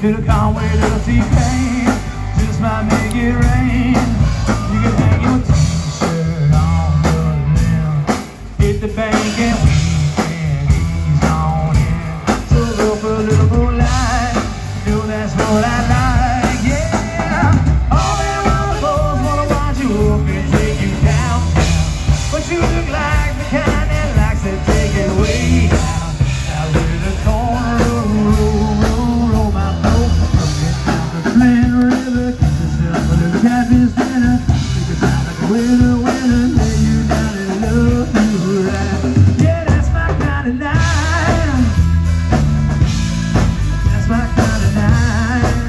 Little Conway, little T-Pain, just might make it rain. You can hang your t-shirt on the limb, hit the bank and we can ease on in. So go for a little moonlight, you know that's what I like, yeah. All them other folks wanna watch you up and take you downtown, but you look like the kind that likes to take it way down. Out with the corner, roll my boat, down the Flint River, get yourself a little catfish dinner, take it down like a winter, lay you down and love you right. Yeah, that's my kind of night. That's my kind of night.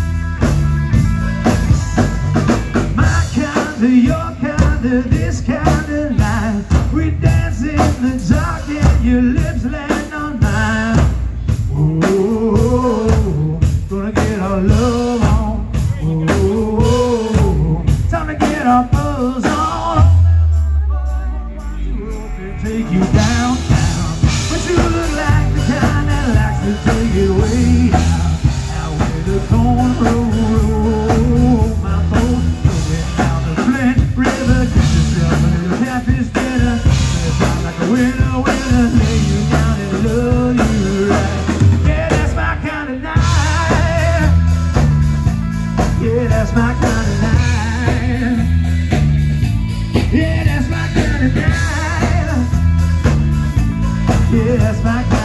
My kind of, your kind of, this kind of night. We dance in the dark and your lips land on mine. Oh, gonna get our love on. Oh, time to get our buzz on. Take you downtown, but you look like the kind that likes to take it way out. Out with the cornrow, my boat, going down the Flint River. Get yourself a little catfish dinner, sound like a winner, lay you down and love you right. Yeah, that's my kind of night. Yeah, that's my kind of night. Yeah, that's my kind of night. Yeah, that's my kind of night.